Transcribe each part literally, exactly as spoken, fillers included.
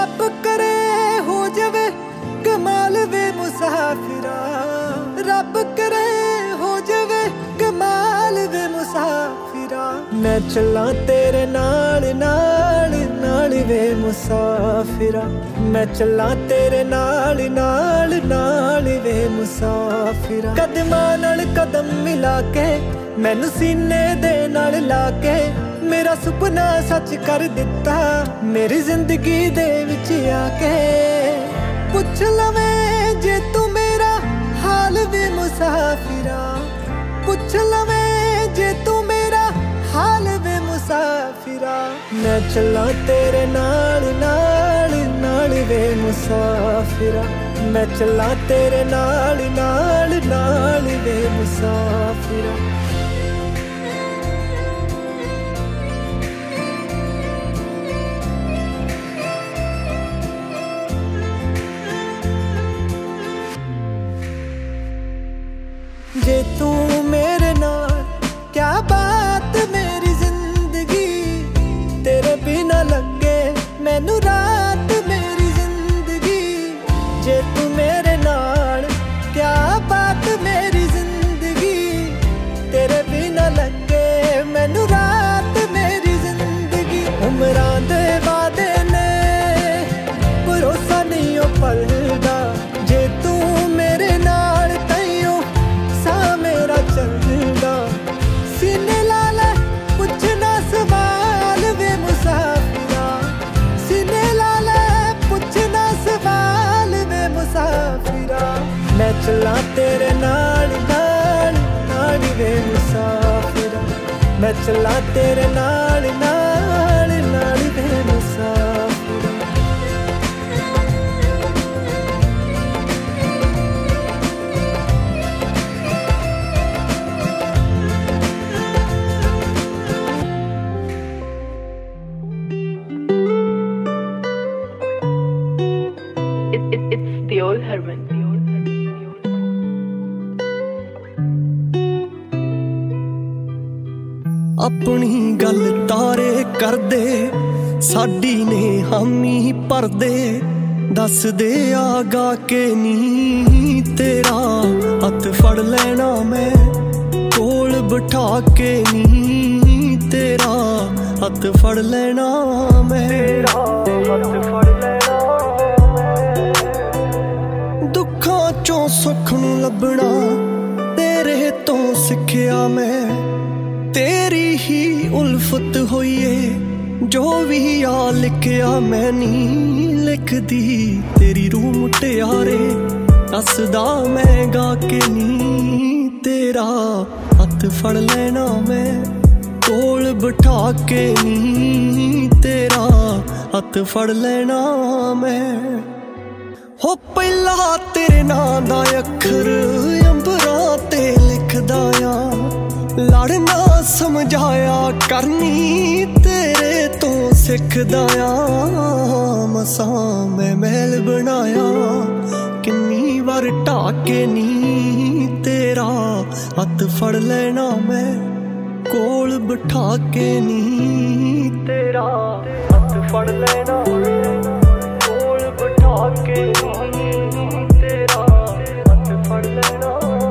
रब करे हो जावे कमाल वे मुसाफिरा, रब करे हो जावे कमाल वे मुसाफिरा। मैं चला तेरे नाल नाल नाल वे मुसाफिरा, मैं चला तेरे नाल नाल नाल वे मुसाफिरा। कदमां नाल कदम मिला के मैनू सीने दे नाल ला के मेरा सुपना सच कर दिता मेरी जिंदगी दे विच आके। पुछ लवें जे तू मेरा हाल वे मुसाफिरा, पुछ लवें जे तू मेरा हाल वे मुसाफिरा। मैं चला तेरे नाल नाल नाल वे मुसाफिरा, मैं चला तेरे नाल नाल नाल वे मुसाफिरा। जे तू मेरे नाल क्या बात मेरी जिंदगी, तेरे बिना लगे मैनू रात मेरी जिंदगी। जे तू मेरे नाल क्या बात मेरी जिंदगी, तेरे बिना लगे मैनू रात मेरी जिंदगी। उमरां दे वादे ने भरोसा नहीं ओ पलदा, जे तू मेरे नाल तैयो सा मेरा चलदा। सीने लाल पुछना सवाल वे मुसाफिरा, सीने लाल पुछना सवाल वे मुसाफिरा। मैं चला तेरे नाल नाल नाल वे मुसाफिरा, मैं चला तेरे नाल नाल नाल वे मुसाफिरा। अपनी गल तारे कर दे साडी ने हामी भर दे, दस दे आगा के नी तेरा हथ फड़ लेना मैं, कोल बिठा के नी तेरा हथ फड़ लेना मैं, तेरा हथ फड़ लेना मैं। दुखां चों सुख नूं लभना तेरे तो सिखिया मैं, तेरी ही उल्फत होइए जो भी आ लिखिया मैं नी लिखदी। तेरी रूह मुटियारे दसदा मैं गा के नी तेरा हथ फड़ लेना मैं, कोल बिठा के नी तेरा हथ फड़ लेना मैं। हो पहला तेरे नां दा अखर अंबरां ते लिखदा आ, लड़ना समझाया करनी तेरे तो सिखदा आ। मसां मैं महल बनाया किन्नी बार ढाके नी तेरा हथ फड़ लेना मैं, कोल बिठा के नी तेरा हथ फड़ लेना मैं, कोल बिठा के नी तेरा हथ फड़ लेना।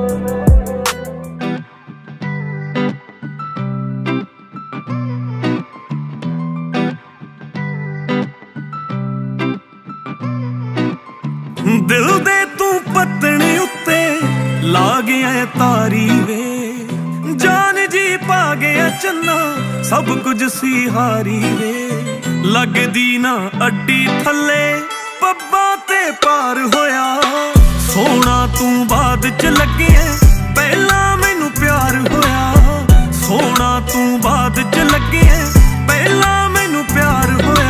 दिल दे तू पत्तने उत्ते ला गया तारी वे, जान जी पा गया चन्ना सब कुछ सी हारी वे। लगदी ना अड्डी थले पब्बा ते पार होया, सोना तू बाद च लगे पहला मैनू प्यार होया, सोना तू बाद च लगे पहला मैनू प्यार होया।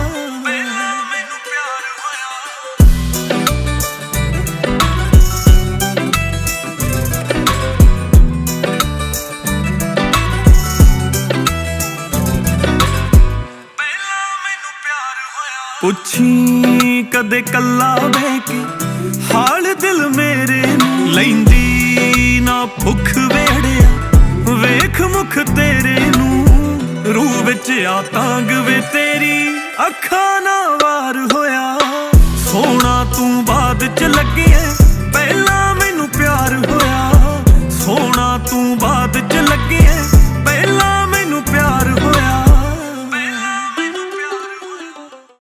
पुछी कदे कल्ला बह के हाल दिल मेरे लैंदी ना भुख वेड़िया, वेख मुख तेरे नू रूह विच आ तांग वे तेरी अखा ना वार होया। ਲੱਗਿਆ ਪਹਿਲਾਂ ਮੈਨੂੰ ਪਿਆਰ ਹੋਇਆ, ਸੋਹਣਾ ਤੂੰ ਬਾਅਦ ਚ ਲੱਗਿਆ।